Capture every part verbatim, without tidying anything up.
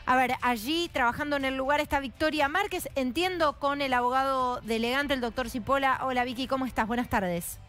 A ver, allí trabajando en el lugar está Victoria Márquez, entiendo, con el abogado delegante, el doctor Cipolla. Hola Vicky, ¿cómo estás? Buenas tardes.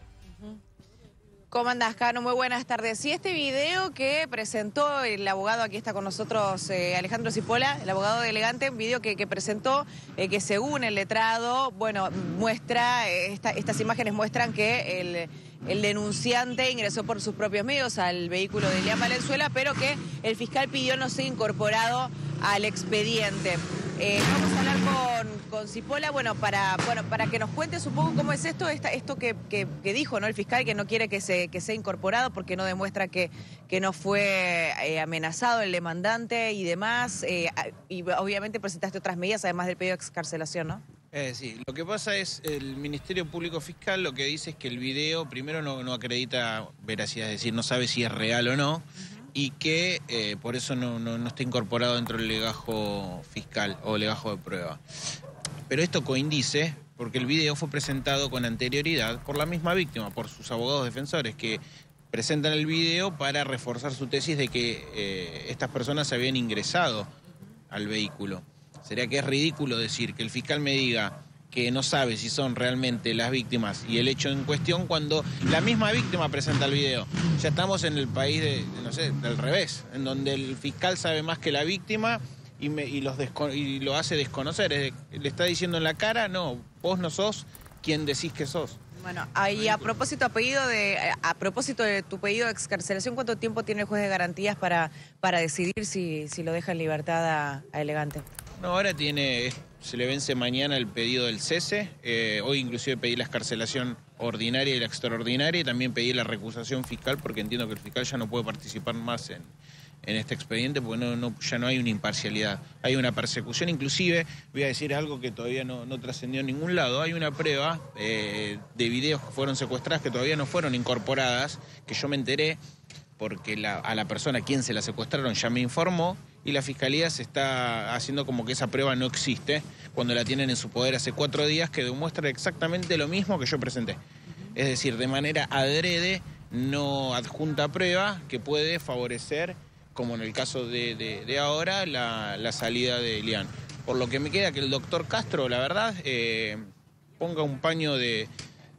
¿Cómo andás, Cano? Muy buenas tardes. Y este video que presentó el abogado, aquí está con nosotros eh, Alejandro Cipolla, el abogado delegante, un video que, que presentó, eh, que según el letrado, bueno, muestra, eh, esta, estas imágenes muestran que el, el denunciante ingresó por sus propios medios al vehículo de Elian Valenzuela, pero que el fiscal pidió no ser incorporado al expediente. Eh, vamos a hablar con, con Cipolla, bueno, para, bueno, para que nos cuentes un poco cómo es esto, esta, esto que, que, que dijo, ¿no? El fiscal, que no quiere que, se, que sea incorporado porque no demuestra que, que no fue eh, amenazado el demandante y demás. Eh, y obviamente presentaste otras medidas, además del pedido de excarcelación, ¿no? Eh, sí, lo que pasa es el Ministerio Público Fiscal lo que dice es que el video primero no, no acredita veracidad, es decir, no sabe si es real o no. Uh-huh. Y que eh, por eso no, no, no está incorporado dentro del legajo fiscal o legajo de prueba. Pero esto coincide porque el video fue presentado con anterioridad por la misma víctima, por sus abogados defensores, que presentan el video para reforzar su tesis de que eh, estas personas habían ingresado al vehículo. Sería que es ridículo decir que el fiscal me diga que no sabe si son realmente las víctimas y el hecho en cuestión cuando la misma víctima presenta el video. Ya estamos en el país de, no sé, del revés, en donde el fiscal sabe más que la víctima y, me, y, los y lo hace desconocer. Es de, le está diciendo en la cara, no, vos no sos quien decís que sos. Bueno, ahí a propósito, a, pedido de, a propósito de tu pedido de excarcelación, ¿cuánto tiempo tiene el juez de garantías para, para decidir si, si lo deja en libertad a, a Elegante? No, ahora tiene, se le vence mañana el pedido del cese. Eh, hoy inclusive pedí la excarcelación ordinaria y la extraordinaria y también pedí la recusación fiscal porque entiendo que el fiscal ya no puede participar más en, en este expediente porque no, no, ya no hay una imparcialidad. Hay una persecución, inclusive, voy a decir algo que todavía no, no trascendió en ningún lado, hay una prueba eh, de videos que fueron secuestradas que todavía no fueron incorporadas, que yo me enteré porque la, a la persona a quien se la secuestraron ya me informó y la Fiscalía se está haciendo como que esa prueba no existe cuando la tienen en su poder hace cuatro días, que demuestra exactamente lo mismo que yo presenté. Es decir, de manera adrede, no adjunta prueba que puede favorecer, como en el caso de, de, de ahora, la, la salida de Elian. Por lo que me queda que el doctor Castro, la verdad, eh, ponga un paño de...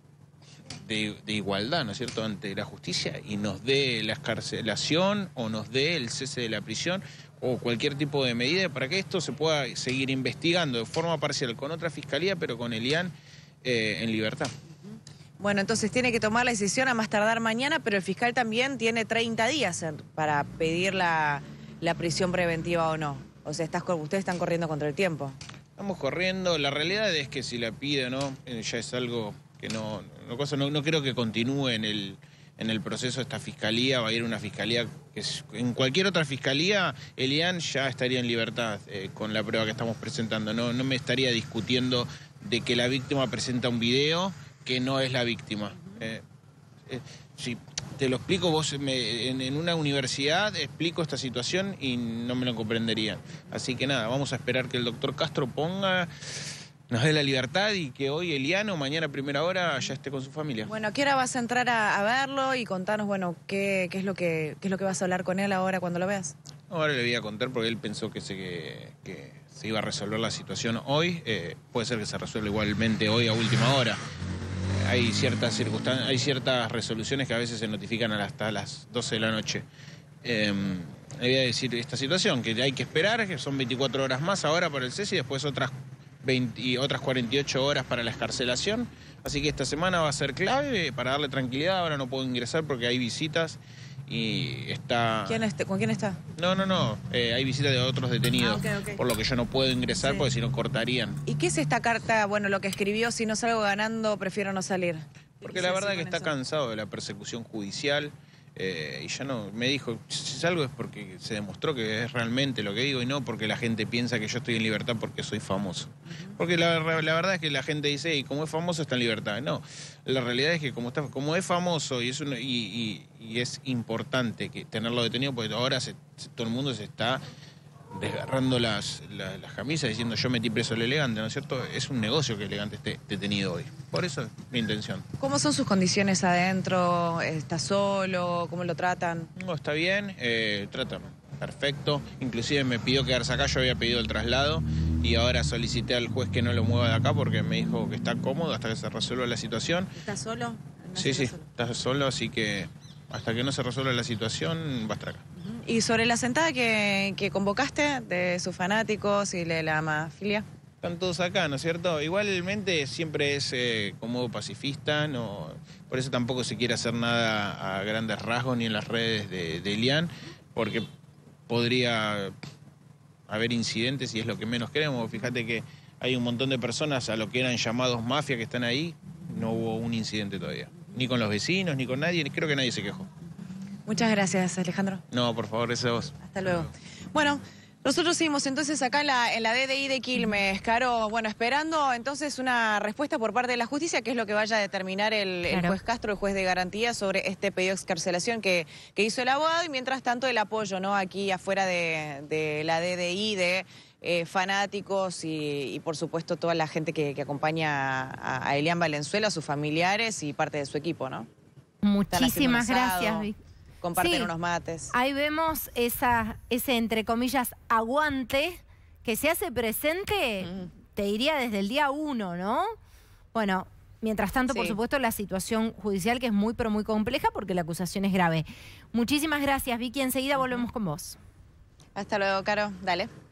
De, de igualdad, ¿no es cierto?, ante la justicia y nos dé la excarcelación o nos dé el cese de la prisión o cualquier tipo de medida para que esto se pueda seguir investigando de forma parcial con otra fiscalía, pero con Elian eh, en libertad. Bueno, entonces tiene que tomar la decisión a más tardar mañana, pero el fiscal también tiene treinta días para pedir la, la prisión preventiva o no. O sea, estás, ustedes están corriendo contra el tiempo. Estamos corriendo. La realidad es que si la pide o no, eh, ya es algo... que no, no, cosa, no, no creo que continúe en el, en el proceso esta fiscalía, va a ir una fiscalía que es, en cualquier otra fiscalía Elian ya estaría en libertad eh, con la prueba que estamos presentando, no, no me estaría discutiendo de que la víctima presenta un video que no es la víctima. Eh, eh, si te lo explico, vos me, en, en una universidad explico esta situación y no me lo comprenderían. Así que nada, vamos a esperar que el doctor Castro ponga... nos dé la libertad y que hoy Elian o mañana a primera hora ya esté con su familia. Bueno, ¿a qué hora vas a entrar a, a verlo y contanos, bueno, qué, qué, es lo que, qué es lo que vas a hablar con él ahora cuando lo veas? Ahora le voy a contar porque él pensó que se, que, que se iba a resolver la situación hoy. Eh, puede ser que se resuelva igualmente hoy a última hora. Eh, hay ciertas circunstancias, hay ciertas resoluciones que a veces se notifican hasta las doce de la noche. Eh, le voy a decir esta situación, que hay que esperar, que son veinticuatro horas más ahora para el cese y después otras veinte y otras cuarenta y ocho horas para la excarcelación, así que esta semana va a ser clave para darle tranquilidad. Ahora no puedo ingresar porque hay visitas y está... ¿Quién este, ¿Con quién está? No, no, no, eh, hay visitas de otros detenidos, ah, okay, okay. por lo que yo no puedo ingresar, sí, porque si no cortarían. ¿Y qué es esta carta, bueno, lo que escribió, si no salgo ganando, prefiero no salir? Porque la verdad es que está eso? cansado de la persecución judicial. Eh, y ya no, me dijo, si salgo es porque se demostró que es realmente lo que digo y no porque la gente piensa que yo estoy en libertad porque soy famoso. Porque la, la verdad es que la gente dice, y como es famoso está en libertad. No, la realidad es que como, está, como es famoso y es, un, y, y, y es importante que tenerlo detenido, porque ahora se, todo el mundo se está desgarrando las, las, las camisas diciendo yo metí preso al Elegante, ¿no es cierto? Es un negocio que Elegante esté detenido hoy. Por eso es mi intención. ¿Cómo son sus condiciones adentro? ¿Está solo? ¿Cómo lo tratan? No, está bien, eh, tratan perfecto. Inclusive me pidió quedarse acá, yo había pedido el traslado y ahora solicité al juez que no lo mueva de acá porque me dijo que está cómodo hasta que se resuelva la situación. ¿Estás solo? Sí, sí, está solo, así que hasta que no se resuelva la situación va a estar acá. Y sobre la sentada que, que convocaste de sus fanáticos y de la mafilia. Están todos acá, ¿no es cierto? Igualmente siempre es eh, como pacifista, no, por eso tampoco se quiere hacer nada a grandes rasgos ni en las redes de, de Elian, porque podría haber incidentes y es lo que menos queremos. Fíjate que hay un montón de personas a lo que eran llamados mafia que están ahí, no hubo un incidente todavía. Ni con los vecinos, ni con nadie, creo que nadie se quejó. Muchas gracias, Alejandro. No, por favor, ese vos. Hasta luego. Bueno, nosotros seguimos entonces acá en la, en la D D I de Quilmes, Caro, bueno, esperando entonces una respuesta por parte de la justicia, que es lo que vaya a determinar el, Claro. el juez Castro, el juez de garantía, sobre este pedido de excarcelación que, que hizo el abogado, y mientras tanto el apoyo, ¿no?, aquí afuera de, de la D D I, de eh, fanáticos y, y por supuesto toda la gente que, que acompaña a, a Elian Valenzuela, sus familiares y parte de su equipo, ¿no? Están haciendo un Muchísimas asado, gracias, Vic. comparten Sí. unos mates. Ahí vemos esa, ese, entre comillas, aguante que se hace presente, Mm. te diría desde el día uno, ¿no? Bueno, mientras tanto, por Sí. supuesto, la situación judicial que es muy, pero muy compleja porque la acusación es grave. Muchísimas gracias, Vicky. Enseguida volvemos con vos. Hasta luego, Caro. Dale.